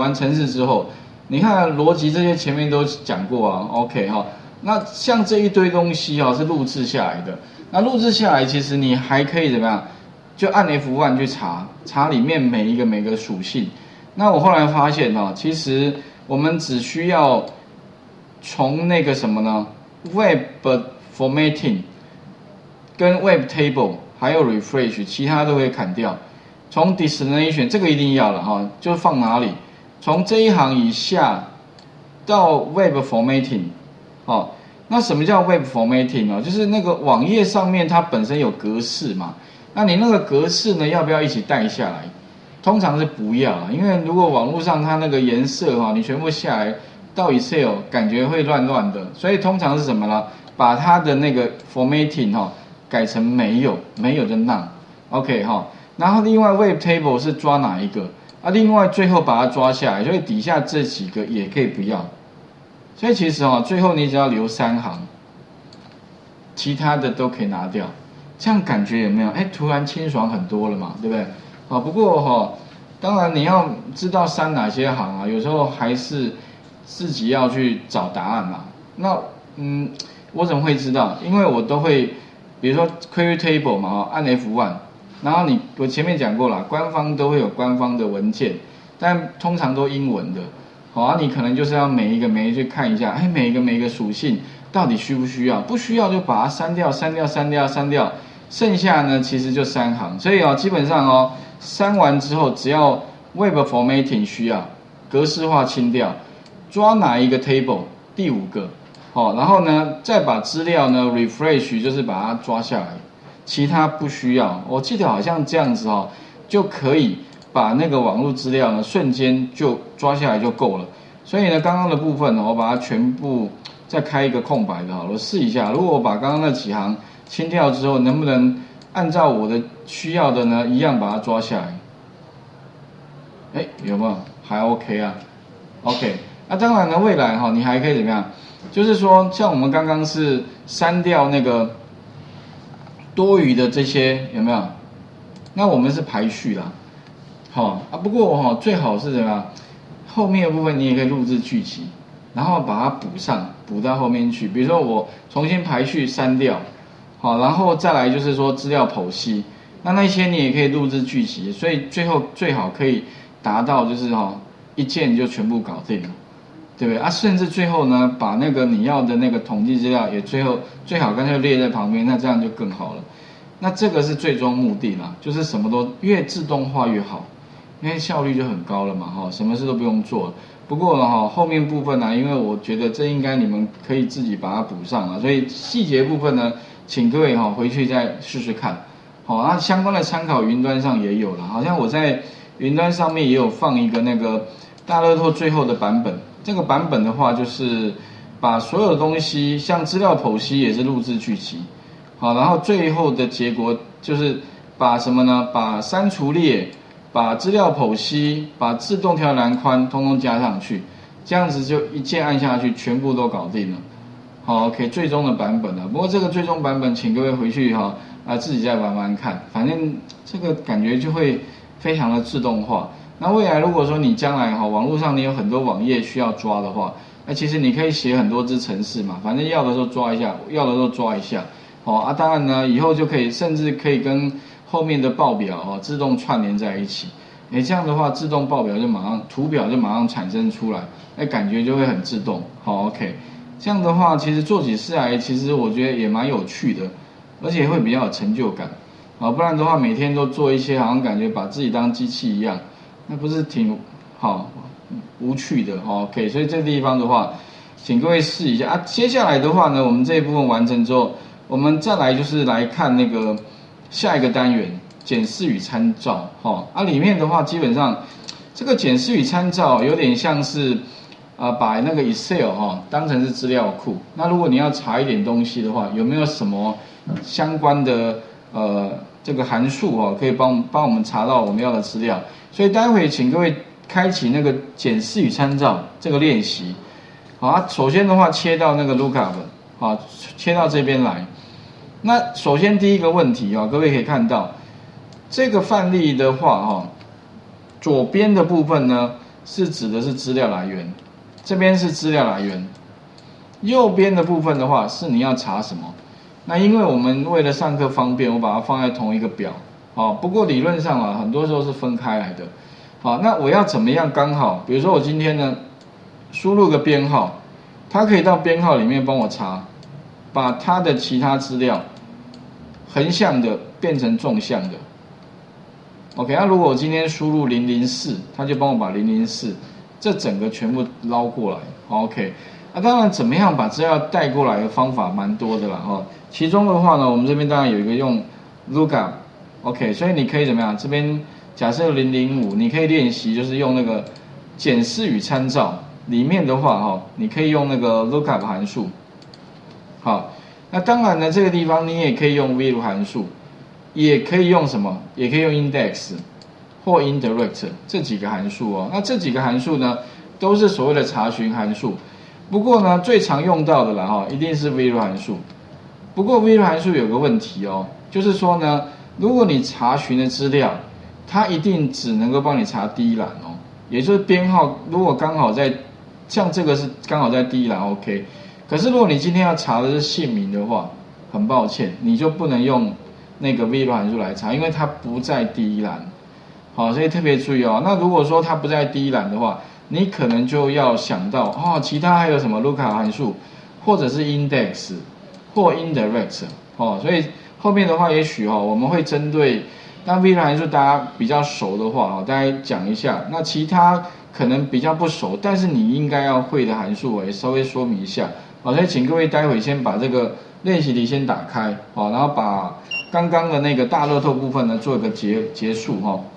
完程式之后，你看逻辑这些前面都讲过啊 ，OK 哈。那像这一堆东西啊是录制下来的，那录制下来其实你还可以怎么样？就按 F1 去查里面每一个属性。那我后来发现哦，其实我们只需要从那个什么呢 ，Web Formatting 跟 Web Table 还有 Refresh， 其他都可以砍掉。从 Destination 这个一定要了哈，就放哪里？从这一行以下到 Web Formatting， 哦，那什么叫 Web Formatting 呢？就是那个网页上面它本身有格式嘛，那你那个格式呢，要不要一起带下来？通常是不要，因为如果网络上它那个颜色哈，你全部下来到 Excel 感觉会乱乱的，所以通常是什么呢？把它的那个 Formatting 哈改成没有就 None，OK 哈。然后另外 Web Table 是抓哪一个？啊，另外最后把它抓下来，所以底下这几个也可以不要。所以其实最后你只要留3行，其他的都可以拿掉。这样感觉有没有？哎，突然清爽很多了嘛，对不对？好，不过当然你要知道删哪些行啊，有时候还是自己要去找答案啦。那我怎么会知道？因为我都会，比如说 Query Table 嘛，按 F1。然后我前面讲过了，官方都会有官方的文件，但通常都英文的。好啊，你可能就是要每一个去看一下，哎，每一个属性到底需不需要？不需要就把它删掉，剩下呢其实就3行。所以基本上删完之后，只要 Web Formatting 需要格式化清掉，抓哪一个 Table 第5个，然后呢再把资料呢 Refresh 就是把它抓下来。其他不需要，我记得好像这样子就可以把那个网络资料呢瞬间就抓下来就够了。所以呢，刚刚的部分我把它全部再开一个空白的，我试一下。如果我把刚刚那几行清掉之后，能不能按照我的需要的呢一样把它抓下来？哎，有没有？还 OK 啊 ？OK。那当然呢，未来你还可以怎么样？就是说，像我们刚刚是删掉那个多余的这些有没有？那我们是排序啦，不过最好是怎么样？后面的部分你也可以录制剧集，然后把它补到后面去。比如说我重新排序删掉，然后再来就是说资料剖析，那些你也可以录制剧集，所以最后最好可以达到就是一键就全部搞定了。对不对啊？甚至最后呢，把那个你要的那个统计资料也最好干脆列在旁边，那这样就更好了。那这个是最终目的啦，就是什么都越自动化越好，因为效率就很高了嘛，什么事都不用做了。不过呢，后面部分呢，因为我觉得这应该你们可以自己把它补上了，所以细节部分呢，请各位回去再试试看。那相关的参考云端上也有了，好像我在云端上面也有放一个那个大乐透最后的版本。这个版本的话，就是把所有的东西，像资料剖析也是录制剧集，然后最后的结果就是把什么呢？把删除列、把资料剖析、把自动调栏宽通通加上去，这样子就一键按下去，全部都搞定了。好 ，OK， 最终的版本了。不过这个最终版本，请各位回去自己再玩玩看，反正这个感觉就会非常的自动化。那未来如果说你将来网络上你有很多网页需要抓的话，那其实你可以写很多支程式嘛，反正要的时候抓一下，要的时候抓一下，当然呢以后就可以甚至可以跟后面的报表自动串联在一起，这样的话自动报表就马上图表就马上产生出来，感觉就会很自动。好 ，OK， 这样的话其实做起事来其实我觉得也蛮有趣的，而且会比较有成就感，不然的话每天都做一些好像感觉把自己当机器一样。那不是挺无趣的，OK， 所以这地方的话，请各位试一下啊。接下来的话呢，我们这一部分完成之后，我们再来就是来看那个下一个单元检视与参照，里面的话基本上这个检视与参照有点像是把那个 Excel 当成是资料库。那如果你要查一点东西的话，有没有什么相关的这个函数可以帮我们查到我们要的资料？所以待会请各位开启那个检视与参照这个练习。首先的话切到那个 lookup，切到这边来。那首先第一个问题各位可以看到这个范例的话左边的部分呢， 是指的是资料来源，这边是资料来源，右边的部分的话是你要查什么。那因为我们为了上课方便，我把它放在同一个表，好，不过理论上啊，很多时候是分开来的。好，那我要怎么样刚好？比如说我今天呢，输入个编号，它可以到编号里面帮我查，把它的其他资料横向的变成纵向的。OK， 那如果我今天输入004，它就帮我把004这整个全部捞过来。OK， 那当然怎么样把资料带过来的方法蛮多的啦哈。其中的话呢，我们这边当然有一个用 lookup。OK， 所以你可以怎么样？这边假设005，你可以练习就是用那个检视与参照里面的话哈，你可以用那个 lookup 函数。好，那当然呢，这个地方你也可以用 value 函数，也可以用什么？也可以用 index 或 indirect 这几个函数哦。那这几个函数呢，都是所谓的查询函数。不过呢，最常用到的啦哈，一定是 value 函数。不过 value 函数有个问题哦，就是说呢，如果你查询的资料，它一定只能够帮你查第一栏哦，也就是编号如果刚好在，像这个是刚好在第一栏 OK。可是如果你今天要查的是姓名的话，很抱歉，你就不能用那个 value 函数来查，因为它不在第一栏。好，所以特别注意哦。那如果说它不在第一栏的话，你可能就要想到哦，其他还有什么 lookup 函数，或者是 index 或 indirect 哦。所以后面的话，也许哦，我们会针对那 value 函数大家比较熟的话哦，大概讲一下。那其他可能比较不熟，但是你应该要会的函数，我也稍微说明一下。好，所以请各位待会先把这个练习题先打开，好，然后把刚刚的那个大乐透部分呢做一个结束哈。